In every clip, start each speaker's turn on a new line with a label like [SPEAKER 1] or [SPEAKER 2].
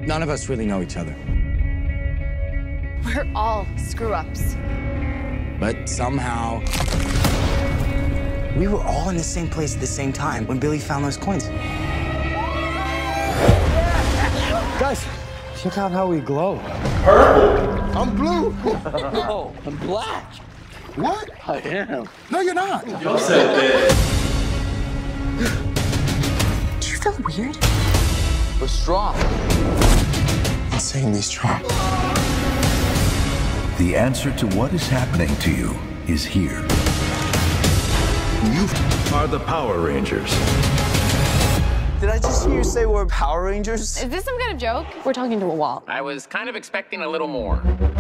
[SPEAKER 1] None of us really know each other.
[SPEAKER 2] We're all screw-ups.
[SPEAKER 1] But somehow, we were all in the same place at the same time when Billy found those coins.
[SPEAKER 3] Guys, check out how we glow.
[SPEAKER 4] Purple. I'm blue.
[SPEAKER 3] Oh, I'm black.
[SPEAKER 4] What?
[SPEAKER 3] I am.
[SPEAKER 4] No, you're not.
[SPEAKER 5] Y'all said that.
[SPEAKER 2] Do you feel weird?
[SPEAKER 3] We're strong.
[SPEAKER 4] Insanely strong.
[SPEAKER 6] The answer to what is happening to you is here. You are the Power Rangers.
[SPEAKER 3] Did I just hear you say we're Power Rangers?
[SPEAKER 2] Is this some kind of joke? We're talking to a wall.
[SPEAKER 7] I was kind of expecting a little more.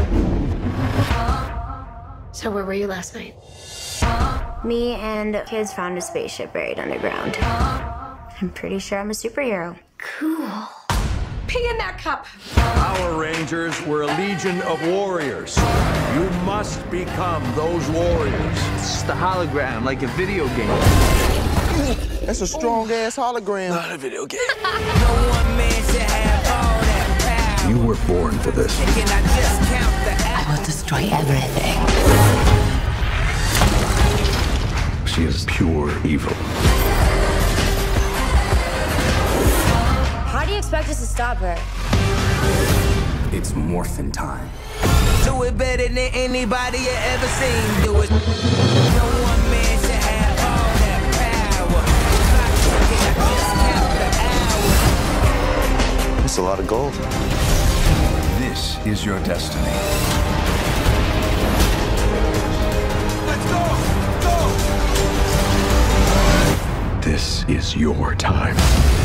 [SPEAKER 8] So where were you last night?
[SPEAKER 9] Me and kids found a spaceship buried underground. I'm pretty sure I'm a superhero.
[SPEAKER 8] Cool. Pee in that cup.
[SPEAKER 6] Power Rangers were a legion of warriors. You must become those warriors.
[SPEAKER 3] It's just a hologram, like a video game.
[SPEAKER 4] That's a strong-ass hologram.
[SPEAKER 3] Not a video game.
[SPEAKER 10] No one man should have all that power.
[SPEAKER 6] You were born for this.
[SPEAKER 10] Can I just count the
[SPEAKER 2] I will destroy everything.
[SPEAKER 6] She is pure evil.
[SPEAKER 9] How do you expect us to stop her?
[SPEAKER 1] It's morphin' time.
[SPEAKER 10] do it better than anybody you ever seen do it. No one man should have all that power. Can I just count the hours?
[SPEAKER 3] It's a lot of gold.
[SPEAKER 6] This is your destiny.
[SPEAKER 4] Let's go! Go!
[SPEAKER 6] This is your time.